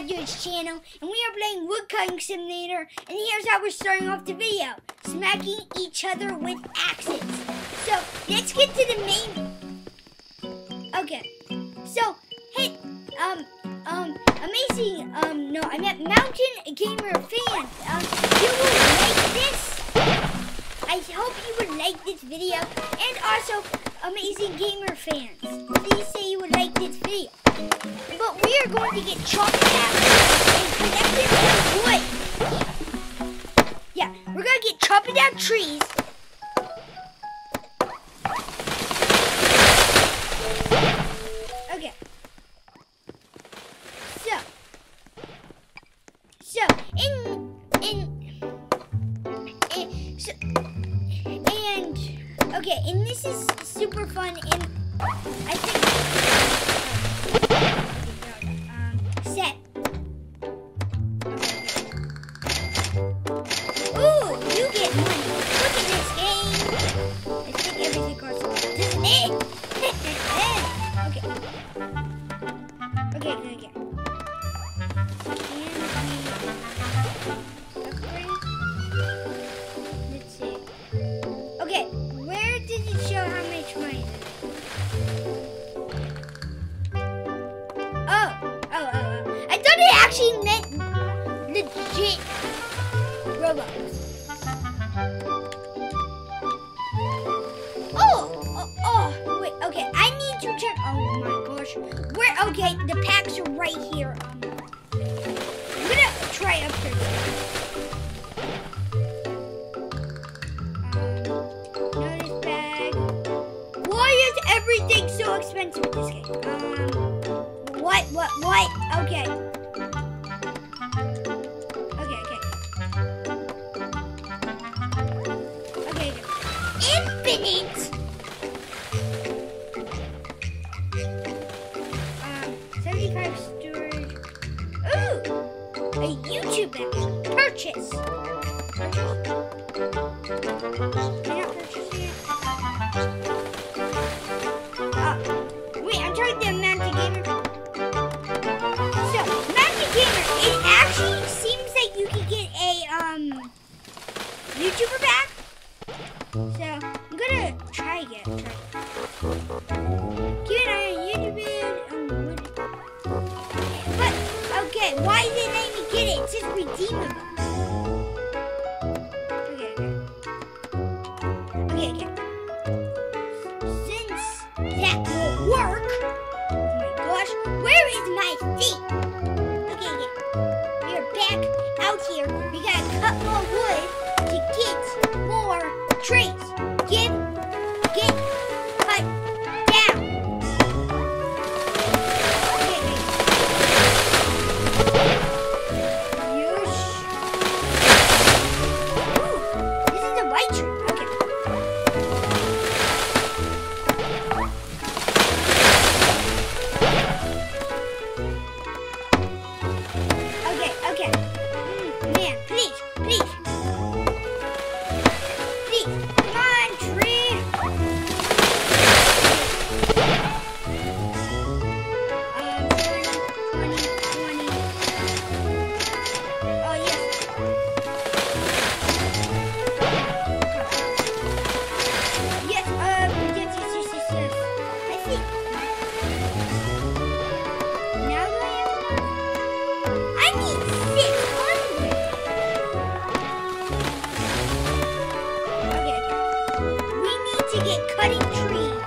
Dudes channel, and we are playing Woodcutting Simulator, and here's how we're starting off the video. Smacking each other with axes. So, let's get to the main... Okay, so, hey, amazing, no, I meant Mountain Gamer fans. You will like this. I hope you would like this video, and also, Amazing Gamer fans, please say you would like this video. But we are going to get chopped down and connected with wood. Yeah, we're going to get chopping down trees. Okay. Okay, and this is super fun, and I think set. Ooh, you get money. Look at this game. I think everything costs money, doesn't it? Okay. Okay. Let's see. Okay. Did it show how much money? Oh. I thought it actually meant legit Robux. Oh, wait, okay, I need to check. Oh my gosh. Okay, the packs are right here. I'm gonna try upstairs. Everything's so expensive in this game. What? Okay. Okay. Infinite! 75 storage. Ooh! A YouTube membership. Purchase. Can I purchase it? I'm trying the Mountain Gamer. So, Mountain Gamer, it actually seems like you can get a YouTuber back. So, I'm gonna try again. Keep an eye on YouTube. But, okay, why didn't it let me get it? It says redeemable. Okay. That will work. Oh my gosh, where is my feet? Okay. We are back out here. We gotta cut more wood to get more trees. Get cut down. Okay. Ooh, this is a white tree. Okay. Man, please. Come on, tree. 20. Oh, yes. Yes, I think. Now do I have enough? I need 600. Okay. We need to get cutting trees.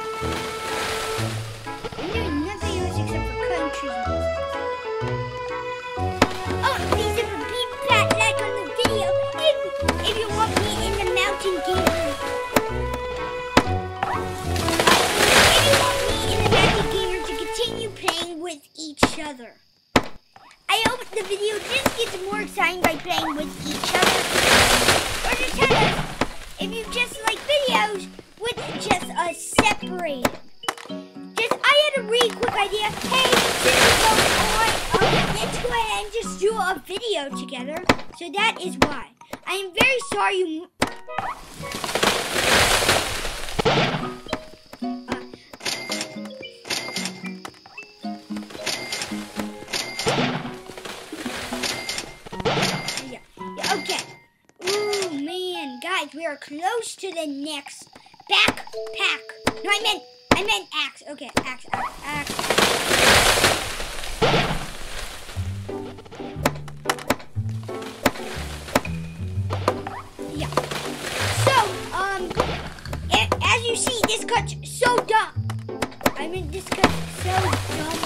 And there's nothing else except for cutting trees. Oh, please leave a big fat like on the video if you want me in the Mountain Gamer. If you want me in the Mountain Gamer to continue playing with each other. I hope the video just gets more exciting by playing with each other. Or to tell us if you just like videos with just us separated. I had a really quick idea. Hey, since we're going on, let's go ahead and just do a video together. So that is why. I am very sorry you... we are close to the next backpack. No, I meant axe. Okay, axe. Yeah. So, as you see, this cut's so dumb. I mean, this cut's so dumb.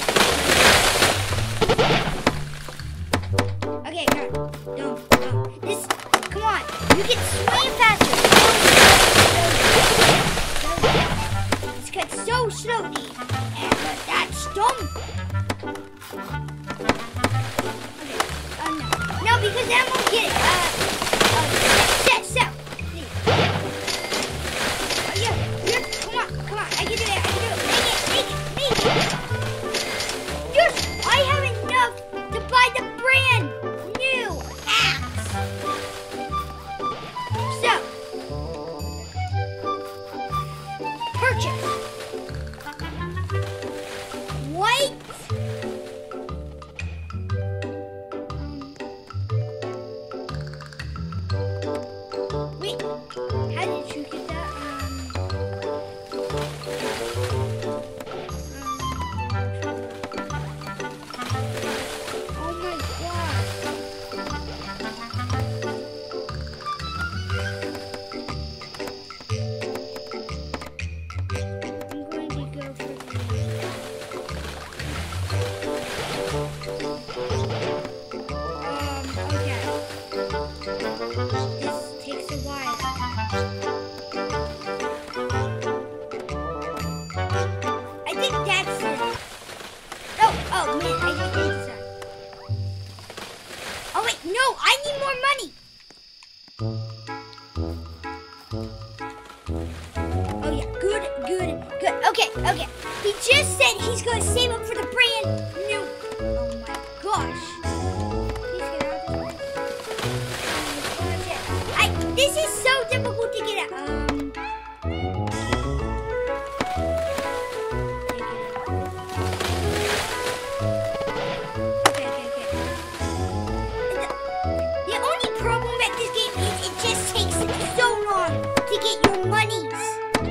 Okay, come on. Dumb. This, come on. You can swim faster. This cut's so slowly. And that's dumb. Okay, no, because then I won't get it. Set. Yeah, come on. I can do it. Make it. Yes, I have enough to buy the brand new axe. So, purchase. What? Wait, how did you get that? Oh my god. I'm going to go for this. Okay. This takes a while. I think that's it. Oh man, I just need some. Oh wait, no, I need more money. Oh yeah, good. Okay. He just said he's gonna save up for the brand new. Oh my gosh. Please get out of this. This is so difficult to get out. Okay. The only problem at this game is it just takes so long to get your monies.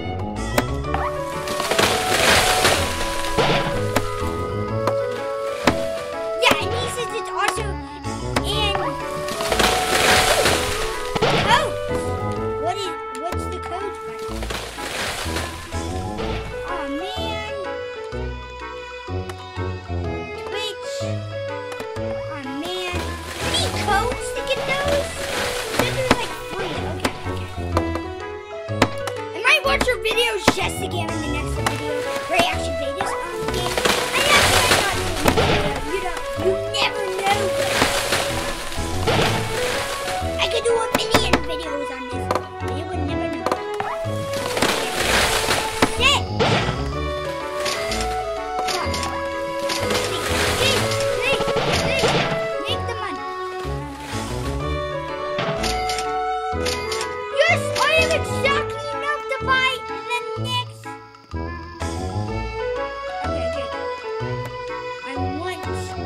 Yeah, and he says it's also in codes. What's the code for? Oh man. Twitch. Oh man. You need codes to get those? They're like free. Okay. I might watch your videos just again in the next video where I actually play this game. I actually might not do you never know. I could do a million videos on this, but you would never know. Sit! Please. Make the money. Yes, I have exactly enough to buy the next. Okay. I want.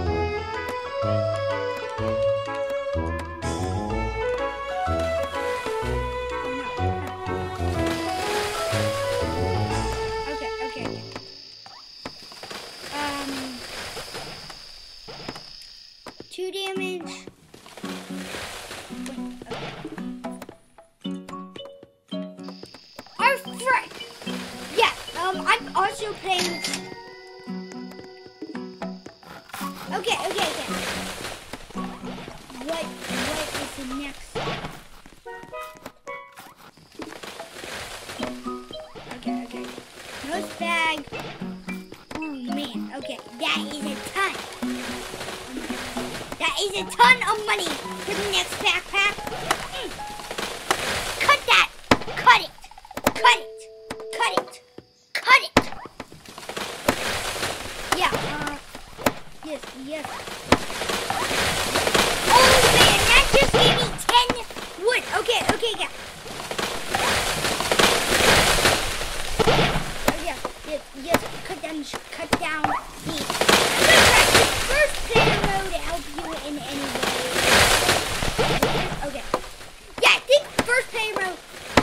Okay. 2 damage. Our friend. Yeah. I'm also playing. Okay. What is the next? Okay. Nose bag. Oh man. Okay, that is a ton. That is a ton of money for the next backpack. Cut that. Cut it. Yeah. Yes. Oh man, that just gave me 10 wood. Okay. Yeah. Yes. Cut down the. I'm gonna practice first player mode to help you in any way. Okay. Yeah, I think first player mode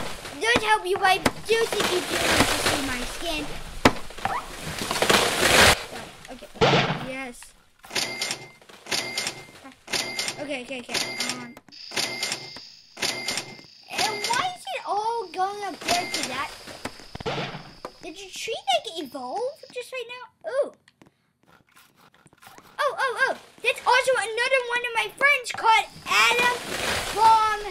Okay. And why is it all going up there to that? Did your tree like evolve just right now? Oh. That's also another one of my friends called Adam Bomb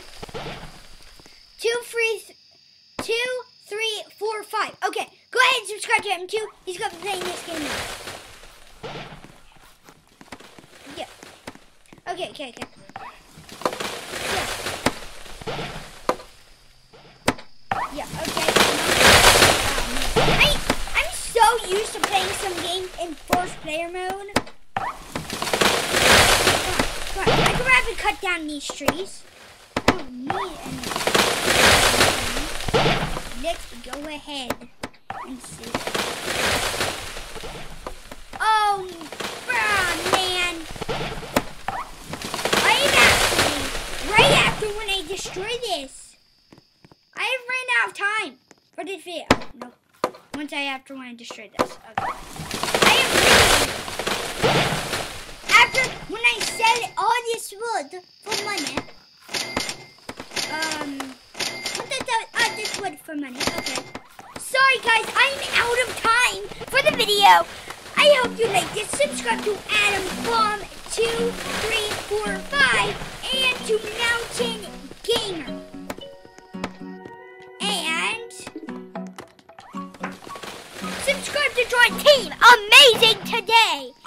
23345. Okay, go ahead and subscribe to him too. He's gonna be playing this game now. Yeah. Okay. Yeah, okay. I'm so used to playing some games in first player mode. Come on. I can rather cut down these trees. I don't need any. Let's go ahead and see. Oh, man. Right after when I destroy this. I have ran out of time for this video. Nope. Once when I destroy this. Okay. After when I sell all this wood for money. This wood for money. Okay. Sorry guys, I'm out of time for the video. I hope you like this. Subscribe to Adam Bomb 2345 and to Mountain Gamer. And subscribe to join Team Amazing today.